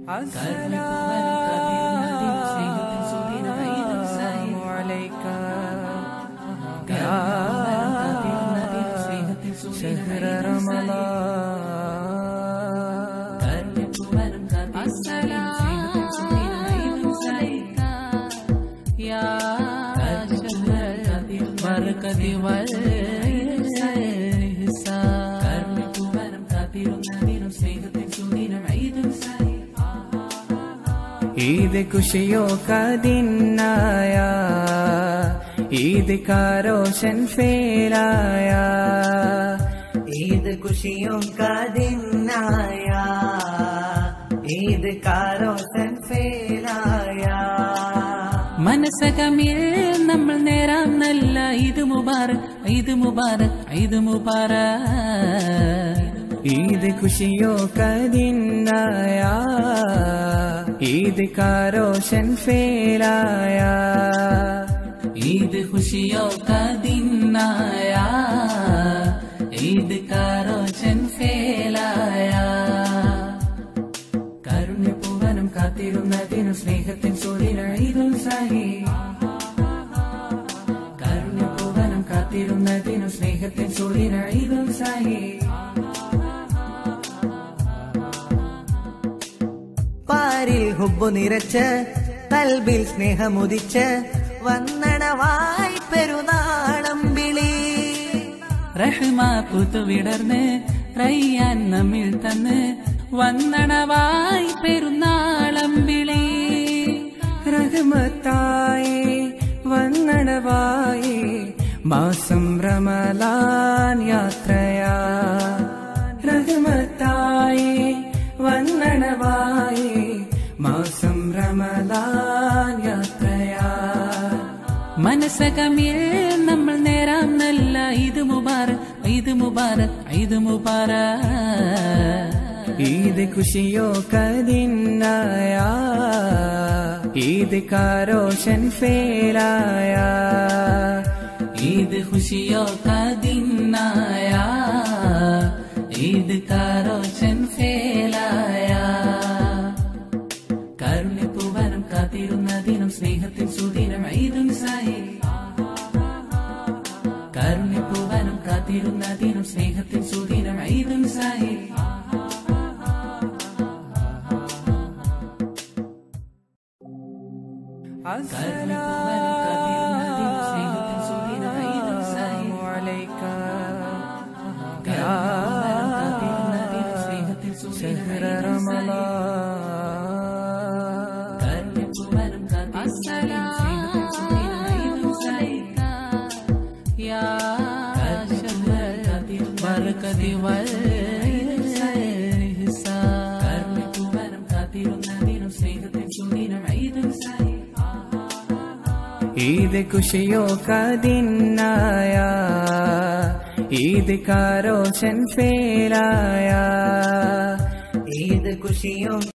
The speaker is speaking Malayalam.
ईद खुशियों का दिन आया, ईद का रोशन फैलाया। ईद खुशियों का दिन आया, ईद का रोशन फैलाया। മനസ്സകമിൽ നമ്മൾ നേരാം നല്ല ഈദ് മുബാരക്, ഈദ് മുബാരക്, ഈദ് മുബാരക്। ईद खुशियों का दिन आया, ईद का रोशन फैलाया। ईद खुशियों का दिन आया, ईद का रोशन फैलाया। കാരുണ്യപൂവനം കാത്തിരുന്ന ദിനം, സ്നേഹത്തിൻ സൂര്യന ഈദുൽ സാഹി। കാരുണ്യപൂവനം കാത്തിരുന്ന ദിനം, സ്നേഹത്തിൻ സൂര്യന ഈദുൽ സാഹി। പാരിൽ ഹുബ്ബു നിറച്ച്, കൽബിൽ സ്നേഹമുദിച്ച്, വന്ദനവായി പെരുന്നാളമ്പിളി। റഹ്മ പുതുവിടർന്ന് റയ്യാൻ നമ്മിൽ തന്ന്, വന്ദനവായി പെരുന്നാളമ്പിളി। റഹ്മത്തായി വന്ദനവായി മാസം റമളാൻ യാത്രയാ। റഹ്മത്തായി വന്ദനവായി മാസം റമളാൻ യാത്രയാ। മനസ്സകമിൽ നമ്മൾ നേരാം നല്ല ഈദ് മുബാരക്, ഈദ് മുബാരക്, ഈദ് മുബാരക്। ईद खुशियों का दिन आया, ईद का रोशन फैलाया। ईद खुशियों का दिन आया, ईद का रोशन फैलाया। കാരുണ്യപൂവനം കാത്തിരുന്ന ദിനം, സ്നേഹത്തിൻ സുദിനം ഈദുൽ സാഹി। കാരുണ്യപൂവനം കാത്തിരുന്ന ദിനം, സ്നേഹത്തിൻ സുദിനം ഈദുൽ സാഹി। ईद खुशियों का दिन आया, ईद का रोशन फैलाया। ईद खुशियों